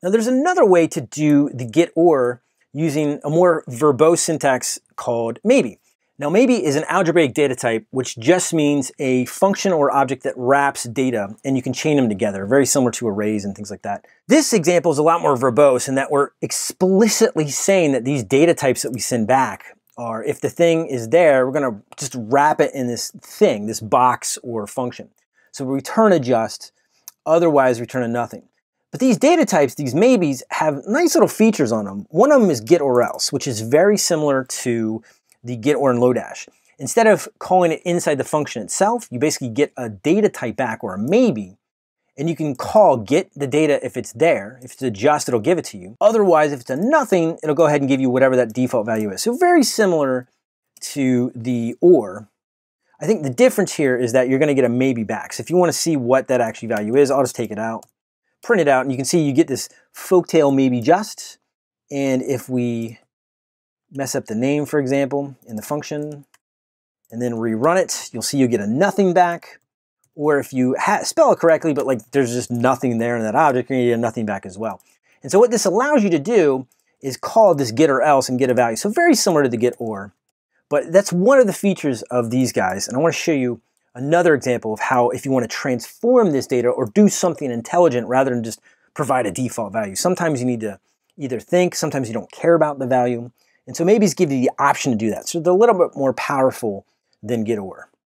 Now there's another way to do the get or using a more verbose syntax called maybe. Now maybe is an algebraic data type, which just means a function or object that wraps data and you can chain them together, very similar to arrays and things like that. This example is a lot more verbose in that we're explicitly saying that these data types that we send back are, if the thing is there, we're gonna just wrap it in this thing, this box or function. So we return a just, otherwise return a nothing. But these data types, these maybes, have nice little features on them. One of them is get or else, which is very similar to the get or in Lodash. Instead of calling it inside the function itself, you basically get a data type back or a maybe, and you can call get the data if it's there. If it's a just, it'll give it to you. Otherwise, if it's a nothing, it'll go ahead and give you whatever that default value is. So very similar to the or. I think the difference here is that you're going to get a maybe back. So if you want to see what that actually value is, I'll just take it out, print it out, and you can see you get this folktale maybe just. And if we mess up the name, for example, in the function, and then rerun it, you'll see you get a nothing back. Or if you spell it correctly, but like there's just nothing there in that object, you're gonna get a nothing back as well. And so what this allows you to do is call this get or else and get a value. So very similar to the get or, but that's one of the features of these guys. And I wanna show you another example of how if you wanna transform this data or do something intelligent rather than just provide a default value. Sometimes you need to either think, sometimes you don't care about the value. And so maybes give you the option to do that. So they're a little bit more powerful than get or.